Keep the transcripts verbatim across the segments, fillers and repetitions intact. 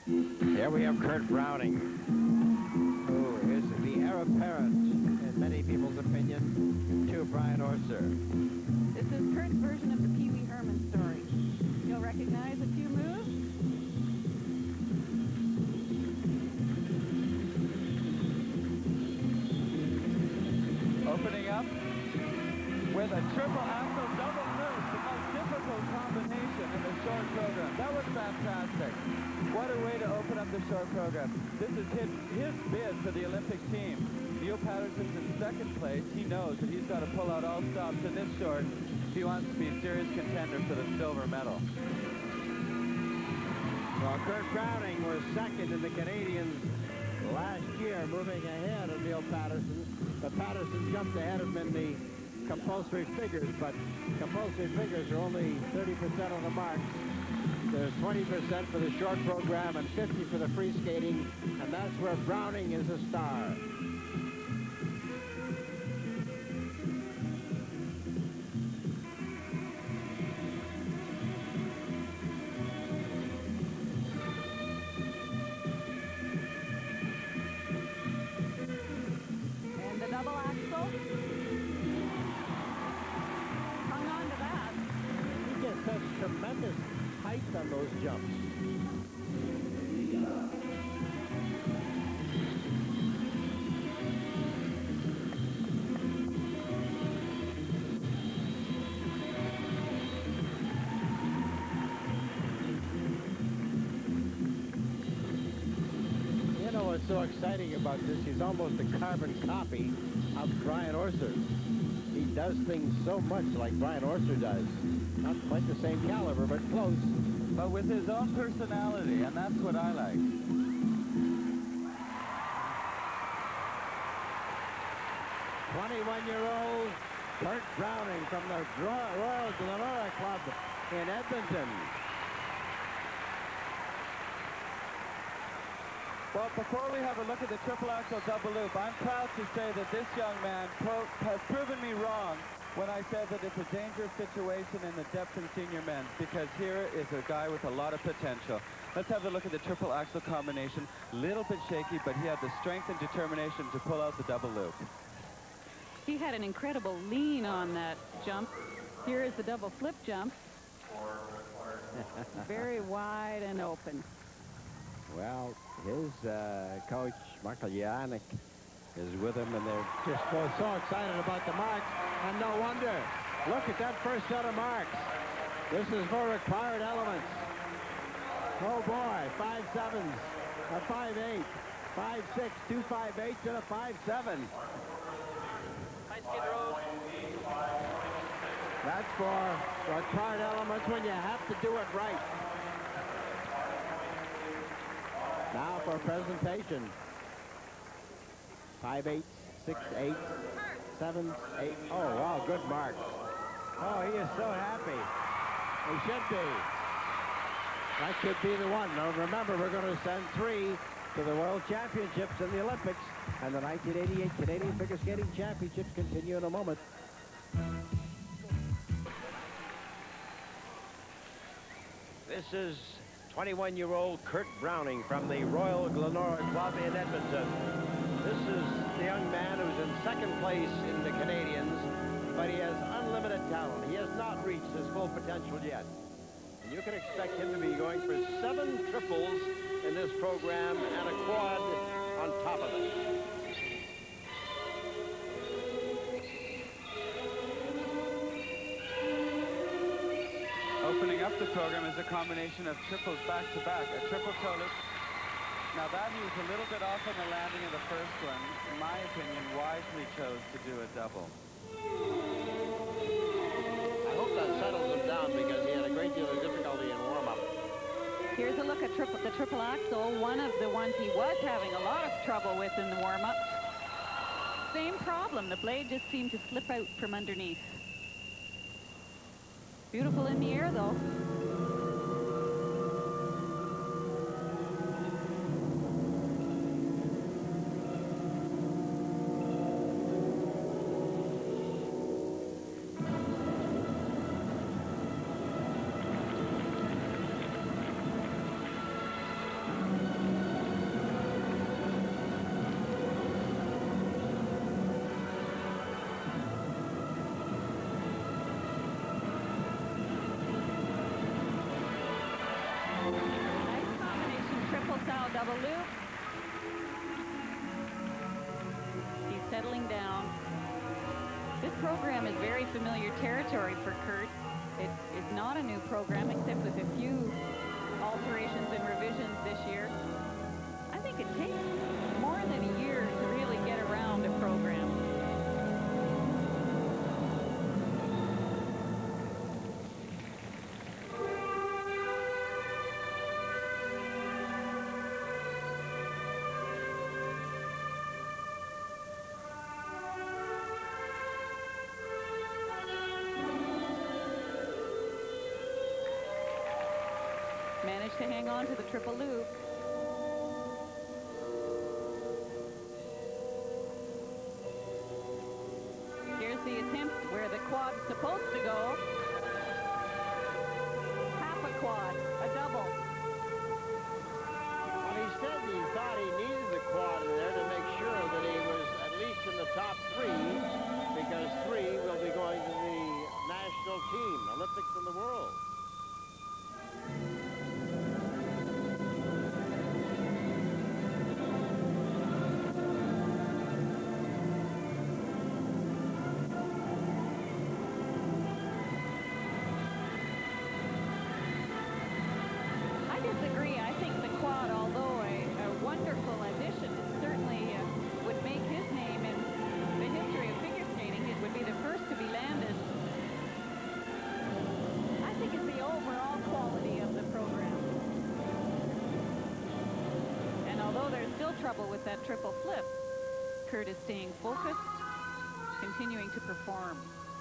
Here we have Kurt Browning, who is the heir apparent, in many people's opinion, to Brian Orser. This is Kurt's version of the Pee Wee Herman story. You'll recognize a few moves. Opening up with a triple axel double loop, the most difficult combination in the short program. That was fantastic. What a way to open up the short program. This is his, his bid for the Olympic team. Neil Patterson's in second place. He knows that he's got to pull out all stops in this short if he wants to be a serious contender for the silver medal. Well, Kurt Browning was second in the Canadians last year, moving ahead of Neil Patterson. But Patterson jumped ahead of him in the compulsory figures, but compulsory figures are only thirty percent of the marks. There's twenty percent for the short program and fifty for the free skating, and that's where Browning is a star. And the double axel. Hung on to that. He gets such tremendous height on those jumps. You know what's so exciting about this? He's almost a carbon copy of Brian Orser. He does things so much like Brian Orser does. Not quite the same caliber, but close. But with his own personality, and that's what I like. twenty-one-year-old Kurt Browning from the Royal Glenora Club in Edmonton. Well, before we have a look at the triple axel double loop, I'm proud to say that this young man pro has proven me wrong when I said that it's a dangerous situation in the depth and senior men's, because here is a guy with a lot of potential. Let's have a look at the triple axel combination. Little bit shaky, but he had the strength and determination to pull out the double loop. He had an incredible lean on that jump. Here is the double flip jump. Very wide and open. Well, his uh, coach, Michael Yannick, is with him, and they're just both so excited about the marks, and no wonder. Look at that first set of marks. This is for required elements. Oh boy, five sevens, a five eight, five six, two five eights, and a five seven. That's for required elements when you have to do it right. Now for presentation. Five eights, six eights, sevens, eight. Oh, wow, good mark. Oh, he is so happy. He should be. That should be the one. Now remember, we're going to send three to the World Championships and the Olympics, and the nineteen eighty-eight Canadian Figure Skating Championships continue in a moment. This is twenty-one-year-old Kurt Browning from the Royal Glenora Club in Edmonton. This is the young man who's in second place in the Canadians, but he has unlimited talent. He has not reached his full potential yet. And you can expect him to be going for seven triples in this program and a quad on top of it. Opening up the program is a combination of triples back-to-back, a triple toe loop. Now that he was a little bit off on the landing of the first one, in my opinion, wisely chose to do a double. I hope that settles him down, because he had a great deal of difficulty in warm-up. Here's a look at triple, the triple axel, one of the ones he was having a lot of trouble with in the warm-up. Same problem, the blade just seemed to slip out from underneath. Beautiful in the air, though. double loop. He's settling down. This program is very familiar territory for Kurt. It is not a new program, except with a few alterations and revisions this year. I think it takes more than a year to really get around a program. Managed to hang on to the triple loop. Here's the attempt where the quad's supposed to go. Half a quad, a double. Well, he said he thought he needed the quad in there to make sure that he was at least in the top three, because three will be going to the national team, Olympics in the world. Trouble with that triple flip. Kurt is staying focused, continuing to perform.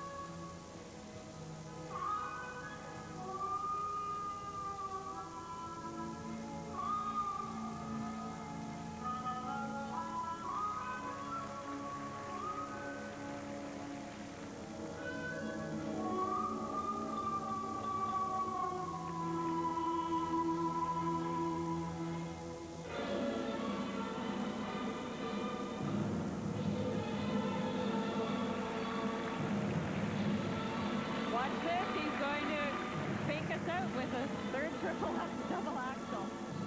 Watch this, he's going to fake us out with a third triple double axel.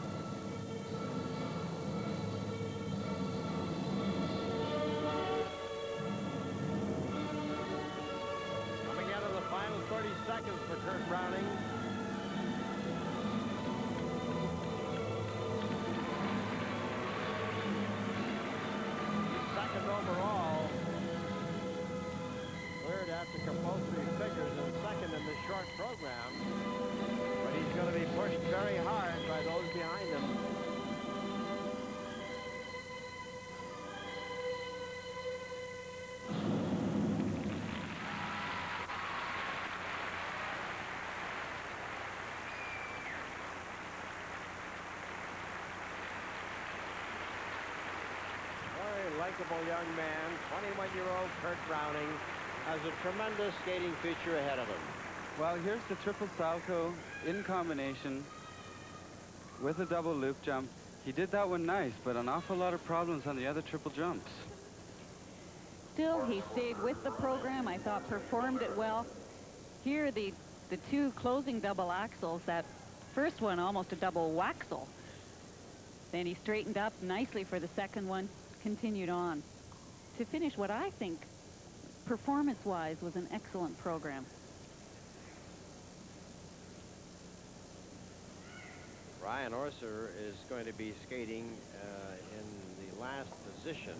Coming out of the final thirty seconds for Kurt Browning. Second overall. Third after compulsory figures and second in the short program. But he's going to be pushed very hard by those behind him. Very likable young man, twenty-one-year-old Kurt Browning, has a tremendous skating future ahead of him. Well, here's the triple salto in combination with a double loop jump. He did that one nice, but an awful lot of problems on the other triple jumps. Still, he stayed with the program. I thought performed it well. Here, the, the two closing double axles, that first one almost a double waxel. Then he straightened up nicely for the second one, continued on to finish what I think performance-wise was an excellent program. Ryan Orser is going to be skating uh, in the last position.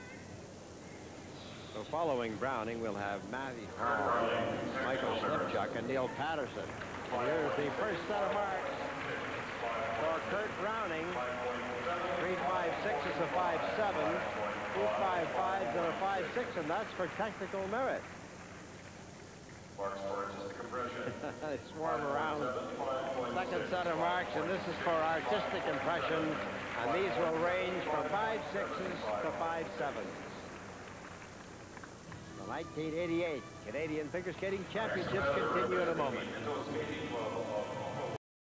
So following Browning, we'll have Matthew Hall, Michael Slipchuk, and Neil Patterson. Here's the first set of marks for Kurt Browning. three five six is a five seven. two five five and a five six, and that's for technical merit. They swarm around. Second set of marks, and this is for artistic impressions, and these will range from five sixes to five sevens. The nineteen eighty-eight Canadian Figure Skating Championships continue in a moment.